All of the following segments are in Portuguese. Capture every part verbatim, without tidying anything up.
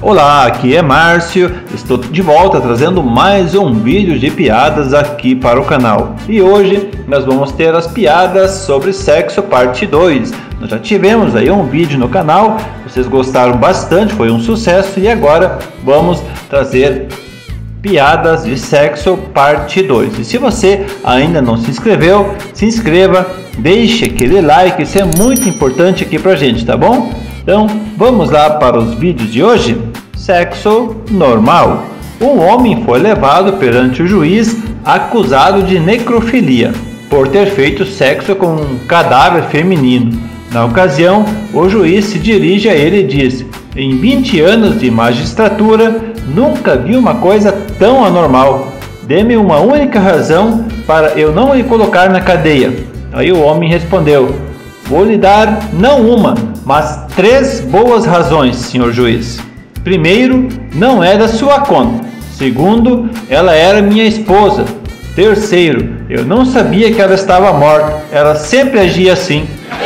Olá, aqui é Márcio, estou de volta trazendo mais um vídeo de piadas aqui para o canal. E hoje nós vamos ter as piadas sobre sexo parte dois. Nós já tivemos aí um vídeo no canal, vocês gostaram bastante, foi um sucesso, e agora vamos trazer piadas de sexo parte dois. E se você ainda não se inscreveu, se inscreva, deixe aquele like, isso é muito importante aqui pra gente, tá bom? Então vamos lá para os vídeos de hoje. Sexo normal. Um homem foi levado perante o juiz acusado de necrofilia por ter feito sexo com um cadáver feminino. Na ocasião, o juiz se dirige a ele e diz: em vinte anos de magistratura, nunca vi uma coisa tão anormal. Dê-me uma única razão para eu não lhe colocar na cadeia. Aí o homem respondeu: vou lhe dar não uma, mas três boas razões, senhor juiz. Primeiro, não é da sua conta. Segundo, ela era minha esposa. Terceiro, eu não sabia que ela estava morta. Ela sempre agia assim.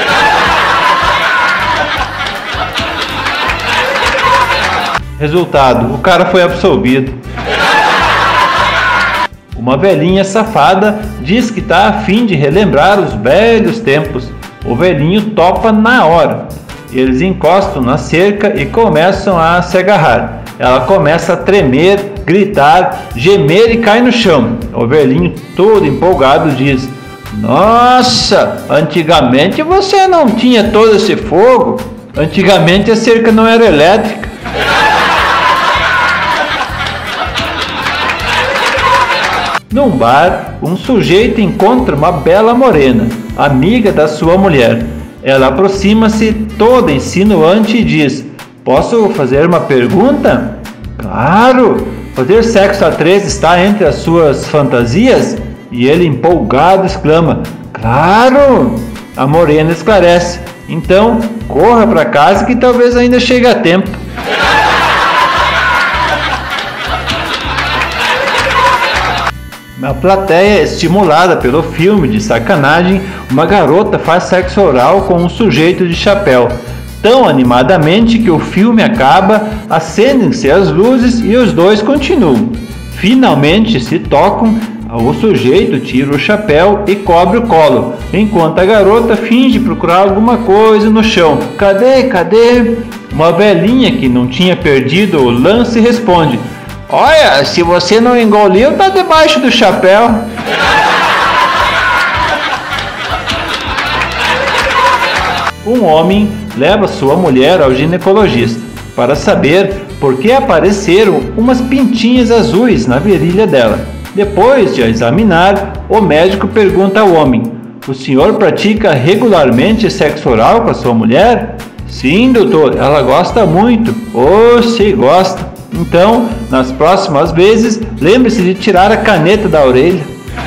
Resultado, o cara foi absolvido. Uma velhinha safada diz que está a fim de relembrar os velhos tempos. O velhinho topa na hora. Eles encostam na cerca e começam a se agarrar. Ela começa a tremer, gritar, gemer e cai no chão. O velhinho, todo empolgado, diz: nossa, antigamente você não tinha todo esse fogo. Antigamente a cerca não era elétrica. Num bar, um sujeito encontra uma bela morena, amiga da sua mulher. Ela aproxima-se toda insinuante e diz: posso fazer uma pergunta? Claro! Fazer sexo a três está entre as suas fantasias? E ele, empolgado, exclama: claro! A morena esclarece: então corra para casa que talvez ainda chegue a tempo. Na plateia, estimulada pelo filme de sacanagem, uma garota faz sexo oral com um sujeito de chapéu, tão animadamente que o filme acaba, acendem-se as luzes e os dois continuam. Finalmente se tocam, o sujeito tira o chapéu e cobre o colo, enquanto a garota finge procurar alguma coisa no chão. Cadê? Cadê? Uma velhinha que não tinha perdido o lance responde: olha, se você não engoliu, tá debaixo do chapéu. Um homem leva sua mulher ao ginecologista para saber por que apareceram umas pintinhas azuis na virilha dela. Depois de a examinar, o médico pergunta ao homem: o senhor pratica regularmente sexo oral com a sua mulher? Sim, doutor, ela gosta muito. Oh, se gosta. Então, nas próximas vezes, lembre-se de tirar a caneta da orelha.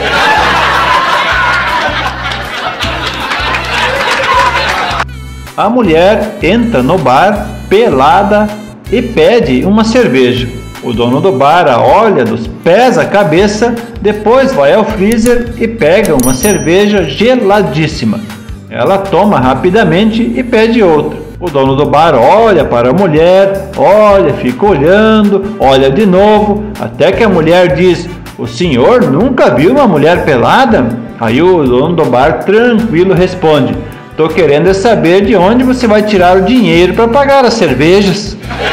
A mulher entra no bar, pelada, e pede uma cerveja. O dono do bar a olha dos pés à cabeça, depois vai ao freezer e pega uma cerveja geladíssima. Ela toma rapidamente e pede outra. O dono do bar olha para a mulher, olha, fica olhando, olha de novo, até que a mulher diz: o senhor nunca viu uma mulher pelada? Aí o dono do bar, tranquilo, responde: tô querendo saber de onde você vai tirar o dinheiro para pagar as cervejas.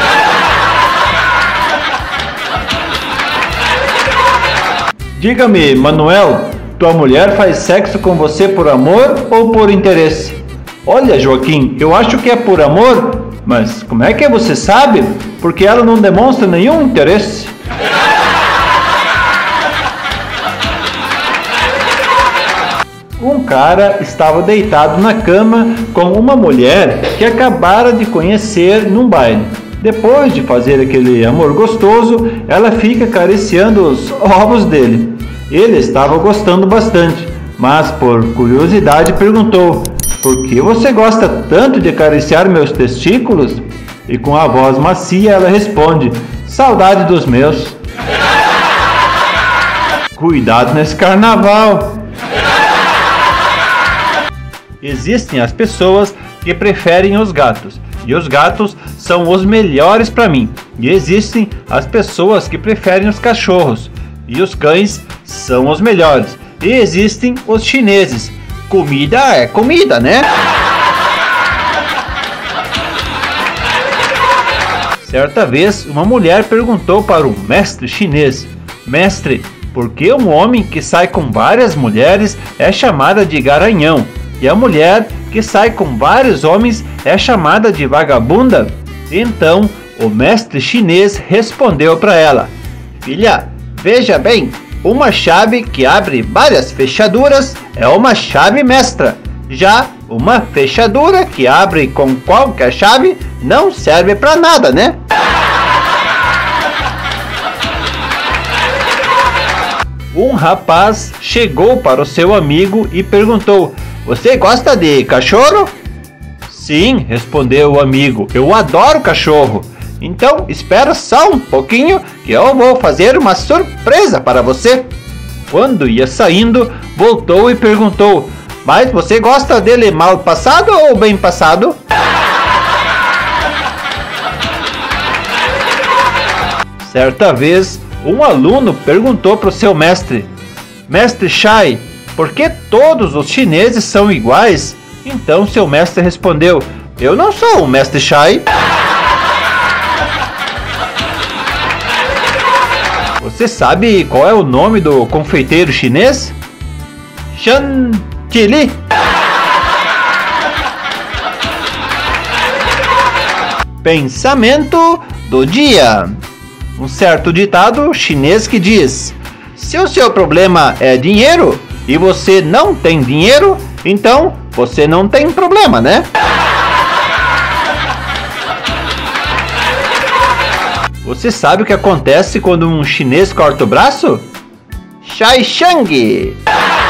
Diga-me, Manuel, tua mulher faz sexo com você por amor ou por interesse? Olha, Joaquim, eu acho que é por amor, mas como é que você sabe? Porque ela não demonstra nenhum interesse. Um cara estava deitado na cama com uma mulher que acabara de conhecer num baile. Depois de fazer aquele amor gostoso, ela fica acariciando os ovos dele. Ele estava gostando bastante, mas por curiosidade perguntou: por que você gosta tanto de acariciar meus testículos? E com a voz macia ela responde: saudade dos meus. Cuidado nesse carnaval. Existem as pessoas que preferem os gatos, e os gatos são os melhores para mim. E existem as pessoas que preferem os cachorros, e os cães são os melhores. E existem os chineses. Comida é comida, né? Certa vez, uma mulher perguntou para o mestre chinês: Mestre, por que um homem que sai com várias mulheres é chamada de garanhão, e a mulher que sai com vários homens é chamada de vagabunda? Então, o mestre chinês respondeu para ela: Filha, veja bem, uma chave que abre várias fechaduras é uma chave mestra. Já uma fechadura que abre com qualquer chave não serve para nada, né? Um rapaz chegou para o seu amigo e perguntou: Você gosta de cachorro? Sim, respondeu o amigo, eu adoro cachorro. Então espera só um pouquinho que eu vou fazer uma surpresa para você. Quando ia saindo, voltou e perguntou: Mas você gosta dele mal passado ou bem passado? Certa vez, um aluno perguntou para o seu mestre: Mestre Shai, por que todos os chineses são iguais? Então seu mestre respondeu: Eu não sou o mestre Shai. Você sabe qual é o nome do confeiteiro chinês? Chantilly. Pensamento do dia. Um certo ditado chinês que diz: se o seu problema é dinheiro e você não tem dinheiro, então você não tem problema, né? Você sabe o que acontece quando um chinês corta o braço? Shai Shang!